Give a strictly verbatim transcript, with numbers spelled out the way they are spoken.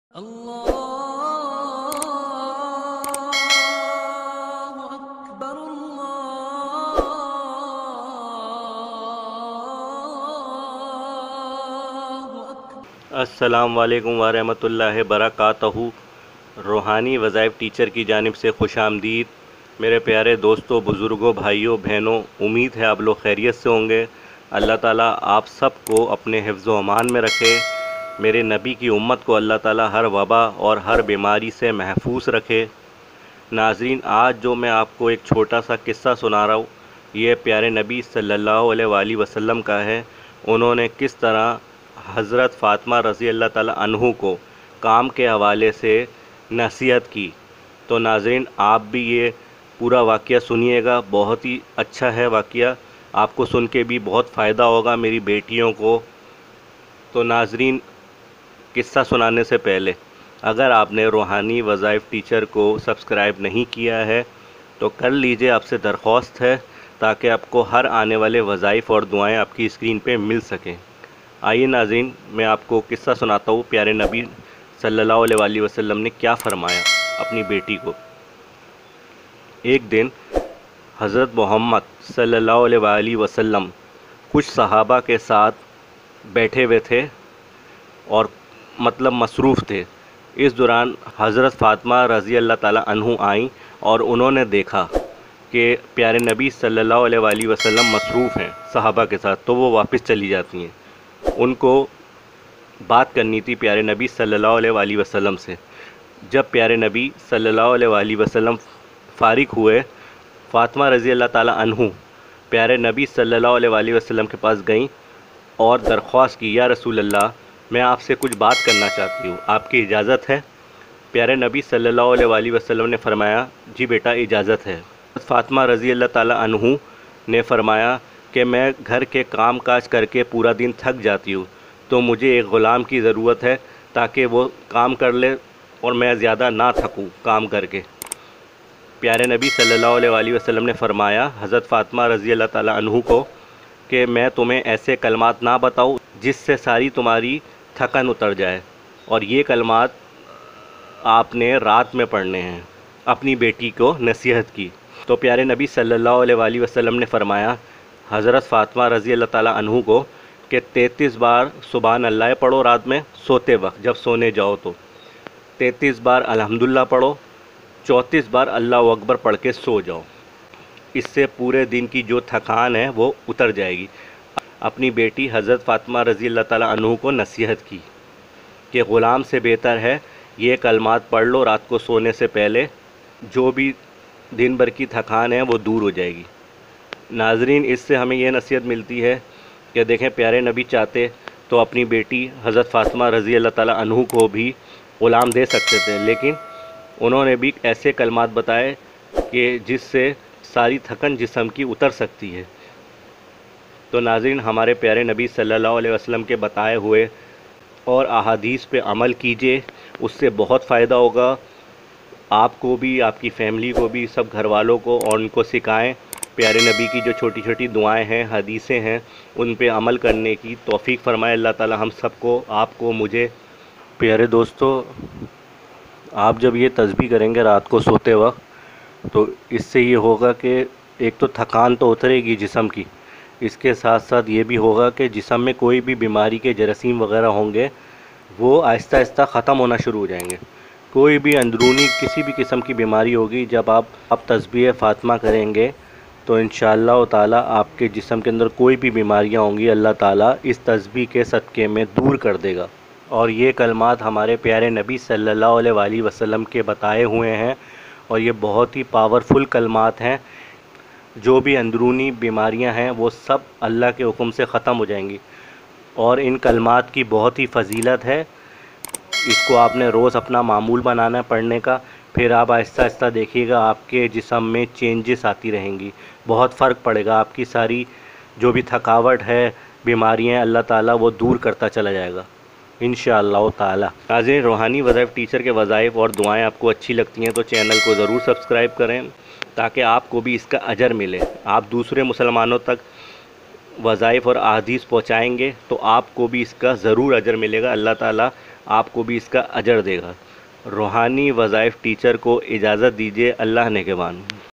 اللہ اکبر اللہ اکبر۔ السلام علیکم ورحمۃ اللہ وبرکاتہ۔ روحانی وظائف ٹیچر کی جانب سے خوش آمدید میرے پیارے دوستوں، بزرگوں، بھائیوں، بہنوں۔ امید ہے آپ لوگ خیریت سے ہوں گے۔ اللہ تعالیٰ آپ سب کو اپنے حفظ و امان میں رکھے۔ میرے نبی کی امت کو اللہ تعالیٰ ہر وبا اور ہر بیماری سے محفوظ رکھے۔ ناظرین، آج جو میں آپ کو ایک چھوٹا سا قصہ سنا رہا ہوں، یہ پیارے نبی صلی اللہ علیہ وآلہ وسلم کا ہے۔ انہوں نے کس طرح حضرت فاطمہ رضی اللہ تعالیٰ عنہ کو کام کے حوالے سے نصیحت کی۔ تو ناظرین، آپ بھی یہ پورا واقعہ سنیے گا، بہت ہی اچھا ہے واقعہ، آپ کو سن کے بھی بہت فائدہ ہوگا میری بیٹیوں کو۔ تو ناظرین، قصہ سنانے سے پہلے اگر آپ نے روحانی وظائف ٹیچر کو سبسکرائب نہیں کیا ہے تو کر لیجئے، آپ سے درخواست ہے، تاکہ آپ کو ہر آنے والے وظائف اور دعائیں آپ کی اسکرین پہ مل سکیں۔ آئیے ناظرین، میں آپ کو قصہ سناتا ہوں پیارے نبی صلی اللہ علیہ وآلہ وسلم نے کیا فرمایا اپنی بیٹی کو۔ ایک دن حضرت محمد صلی اللہ علیہ وآلہ وسلم کچھ صحابہ کے ساتھ بیٹھے ہوئے تھے اور مطلب مصروف تھے۔ اس دوران حضرت فاطمہ رضی اللہ تعالیٰ عنہ آئیں اور انہوں نے دیکھا کہ پیارے نبی صلی اللہ علیہ وآلہ وسلم مصروف ہیں صحابہ کے ساتھ، تو وہ واپس چلی جاتی ہیں۔ ان کو بات کرنی تھی پیارے نبی صلی اللہ علیہ وآلہ وسلم سے۔ جب پیارے نبی صلی اللہ علیہ وآلہ وسلم فارغ ہوئے، فاطمہ رضی اللہ تعالیٰ عنہ پیارے نبی صلی اللہ علیہ وآلہ وسلم کے پاس گئیں اور درخواست کی، یا رسول اللہ، میں آپ سے کچھ بات کرنا چاہتی ہوں، آپ کی اجازت ہے؟ پیارے نبی صلی اللہ علیہ وآلہ وسلم نے فرمایا، جی بیٹا اجازت ہے۔ فاطمہ رضی اللہ تعالیٰ عنہ نے فرمایا کہ میں گھر کے کام کاج کر کے پورا دن تھک جاتی ہوں، تو مجھے ایک غلام کی ضرورت ہے تاکہ وہ کام کر لے اور میں زیادہ نہ تھکوں کام کر کے۔ پیارے نبی صلی اللہ علیہ وآلہ وسلم نے فرمایا حضرت فاطمہ رضی اللہ تعالیٰ عنہ کو کہ میں تمہیں ایسے کلمات نہ بتاؤں جس سے ساری تمہاری تھکن اتر جائے، اور یہ کلمات آپ نے رات میں پڑھنے ہیں۔ اپنی بیٹی کو نصیحت کی تو پیارے نبی صلی اللہ علیہ وآلہ وسلم نے فرمایا حضرت فاطمہ رضی اللہ تعالیٰ عنہ کو کہ تینتیس بار سبحان اللہ پڑھو رات میں سوتے وقت، جب سونے جاؤ تو تینتیس بار الحمدللہ پڑھو، چونتیس بار اللہ اکبر پڑھ کے سو جاؤ۔ اس سے پورے دن کی جو تھکان ہے وہ اتر جائے گی۔ اپنی بیٹی حضرت فاطمہ رضی اللہ تعالیٰ عنہ کو نصیحت کی کہ غلام سے بہتر ہے یہ کلمات پڑھ لو رات کو سونے سے پہلے، جو بھی دن بھر کی تھکان ہے وہ دور ہو جائے گی۔ ناظرین، اس سے ہمیں یہ نصیحت ملتی ہے کہ دیکھیں، پیارے نبی چاہتے تو اپنی بیٹی حضرت فاطمہ رضی اللہ تعالیٰ عنہ کو بھی غلام دے سکتے تھے، لیکن انہوں نے بھی ایسے کلمات بتائے کہ جس سے ساری تھکن جسم کی اتر سکتی ہے۔ تو ناظرین، ہمارے پیارے نبی صلی اللہ علیہ وسلم کے بتائے ہوئے اور احادیث پہ عمل کیجئے، اس سے بہت فائدہ ہوگا آپ کو بھی، آپ کی فیملی کو بھی، سب گھر والوں کو، اور ان کو سکھائیں۔ پیارے نبی کی جو چھوٹی چھوٹی دعائیں ہیں، حدیثیں ہیں، ان پہ عمل کرنے کی توفیق فرمائے اللہ تعالی ہم سب کو، آپ کو، مجھے۔ پیارے دوستو، آپ جب یہ تسبیح کریں گے رات کو سوتے وقت، تو اس سے یہ ہوگا کہ ایک تو تھکان تو اترے گی جسم کی، اس کے ساتھ ساتھ یہ بھی ہوگا کہ جسم میں کوئی بھی بیماری کے جراثیم وغیرہ ہوں گے وہ آہستہ آہستہ ختم ہونا شروع ہو جائیں گے۔ کوئی بھی اندرونی کسی بھی قسم کی بیماری ہوگی، جب آپ اب تسبیح فاطمہ کریں گے تو انشاءاللہ تعالیٰ آپ کے جسم کے اندر کوئی بھی بیماریاں ہوں گی، اللہ تعالیٰ اس تسبیح کے صدقے میں دور کر دے گا۔ اور یہ کلمات ہمارے پیارے نبی صلی اللہ علیہ وآلہ وسلم کے بتائے ہوئے ہیں، اور یہ بہت ہی پاورفل کلمات ہیں۔ جو بھی اندرونی بیماریاں ہیں وہ سب اللہ کے حکم سے ختم ہو جائیں گی، اور ان کلمات کی بہت ہی فضیلت ہے۔ اس کو آپ نے روز اپنا معمول بنانا ہے پڑھنے کا، پھر آپ آہستہ آہستہ دیکھیے گا آپ کے جسم میں چینجز آتی رہیں گی، بہت فرق پڑے گا، آپ کی ساری جو بھی تھکاوٹ ہے، بیماریاں ہیں، اللہ تعالیٰ وہ دور کرتا چلا جائے گا انشاءاللہ تعالیٰ۔ ناظرین، روحانی وظائف ٹیچر کے وظائف اور دعائیں آپ کو اچھی لگتی ہیں تو چینل کو ضرور سبسکرائب کریں، تاکہ آپ کو بھی اس کا اجر ملے۔ آپ دوسرے مسلمانوں تک وظائف اور احادیث پہنچائیں گے تو آپ کو بھی اس کا ضرور اجر ملے گا۔ اللہ تعالیٰ آپ کو بھی اس کا اجر دے گا۔ روحانی وظائف ٹیچر کو اجازت دیجیے، اللہ نگہبان۔